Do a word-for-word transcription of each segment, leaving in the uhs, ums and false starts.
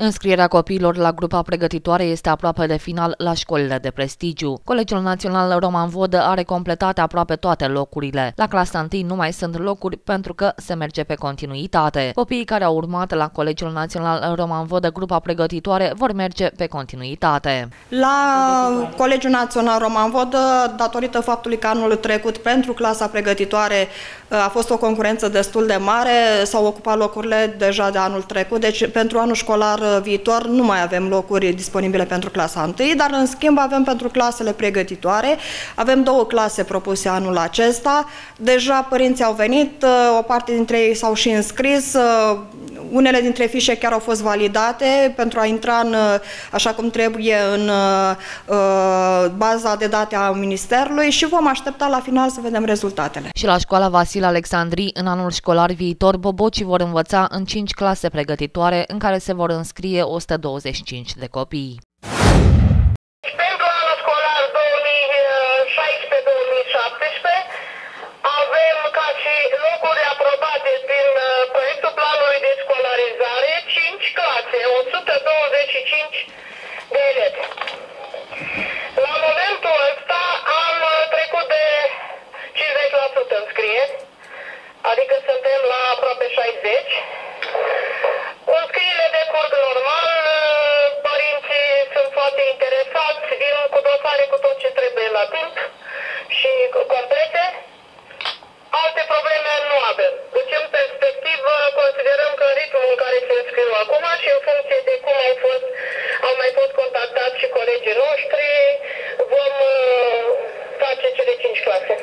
Înscrierea copiilor la grupa pregătitoare este aproape de final la școlile de prestigiu. Colegiul Național Roman Vodă are completate aproape toate locurile. La clasa întâi nu mai sunt locuri pentru că se merge pe continuitate. Copiii care au urmat la Colegiul Național Roman Vodă grupa pregătitoare vor merge pe continuitate. La Colegiul Național Roman Vodă, datorită faptului că anul trecut pentru clasa pregătitoare a fost o concurență destul de mare, s-au ocupat locurile deja de anul trecut, deci pentru anul școlar viitor nu mai avem locuri disponibile pentru clasa întâi, dar în schimb avem pentru clasele pregătitoare, avem două clase propuse anul acesta, deja părinții au venit, o parte dintre ei s-au și înscris, unele dintre fișe chiar au fost validate pentru a intra în, așa cum trebuie în uh, baza de date a Ministerului și vom aștepta la final să vedem rezultatele. Și la școala Vasile Alexandri, în anul școlar viitor, bobocii vor învăța în cinci clase pregătitoare în care se vor înscrie o sută douăzeci și cinci de copii. Pentru anul școlar două mii șaisprezece două mii șaptesprezece avem ca și locuri aprobate prin proiectul planului de școlarizare cinci clase, o sută douăzeci și cinci de elevi. La momentul ăsta am trecut de cincizeci la sută înscrieri, adică suntem la aproape șaizeci. Înscrierile decurg normal, părinții sunt foarte interesați, vin cu dosare cu tot ce trebuie la timp și complete. Alte probleme nu avem. Deci, în perspectivă, considerăm că ritmul în care se înscriu acum și în funcție de cum au fost, au mai fost contactați și colegii noștri, vom face cele cinci clase.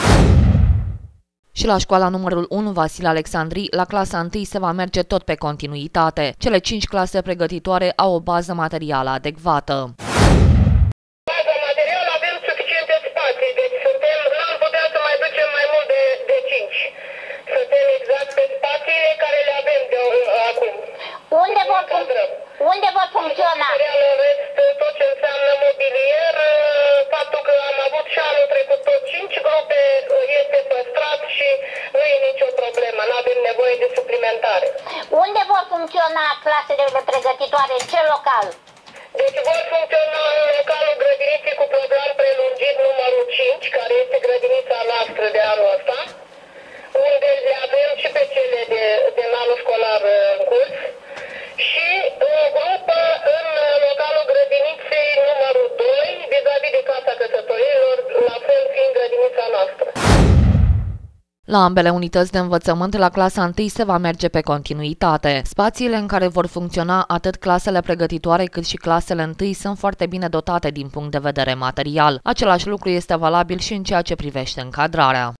Și la școala numărul unu Vasile Alexandri, la clasa întâi se va merge tot pe continuitate. Cele cinci clase pregătitoare au o bază materială adecvată. Baza materială avem suficiente spații, deci suntem, n-am putea să mai ducem mai mult de, de cinci. Suntem exact pe spațiile care le avem de acum. Unde vor, unde vor funcționa? Material, în rest, tot ce înseamnă mobilier, faptul că am avut și anul trecut tot cinci grupe este păstrat și nu e nicio problemă, nu avem nevoie de suplimentare. Unde vor funcționa clasele pregătitoare? În ce local? Deci vor funcționa în localul grădiniței cu program prelungit numărul cinci, care este grădinița noastră de anul ăsta, unde le avem și pe cele de, de anul școlar în curs, și o grupă în localul grădiniței numărul doi, vis-a-vis de Casa Căsătoriilor, la fel fiind grădinița noastră. La ambele unități de învățământ, la clasa întâi se va merge pe continuitate. Spațiile în care vor funcționa atât clasele pregătitoare cât și clasele întâi sunt foarte bine dotate din punct de vedere material. Același lucru este valabil și în ceea ce privește încadrarea.